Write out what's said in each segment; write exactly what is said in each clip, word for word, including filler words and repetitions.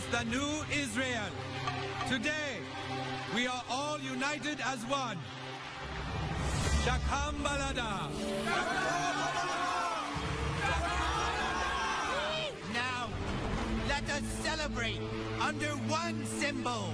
the new Israel. Today, we are all united as one. Shakam Balada. Now, let us celebrate under one symbol.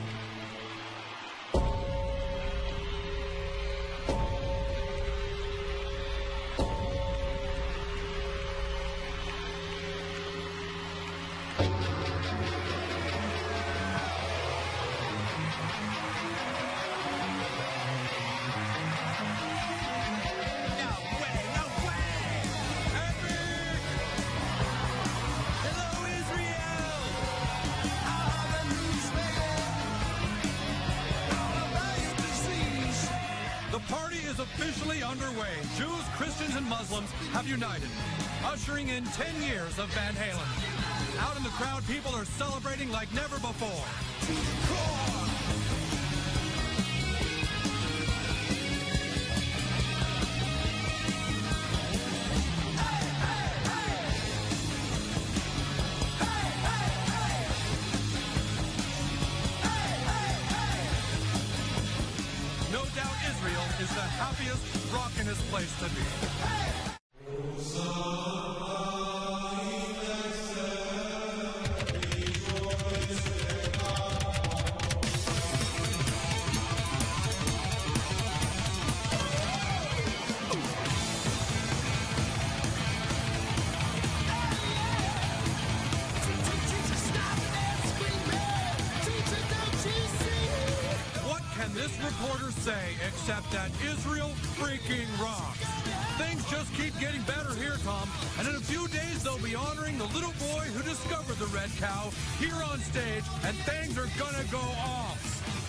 Officially underway. Jews, Christians, and Muslims have united, ushering in ten years of Van Halen. Out in the crowd, people are celebrating like never before. No doubt Israel is the happiest, rockinest place to be. This reporter say except that Israel freaking rocks. Things just keep getting better here, Tom, and in a few days they'll be honoring the little boy who discovered the red cow here on stage, and things are gonna go off.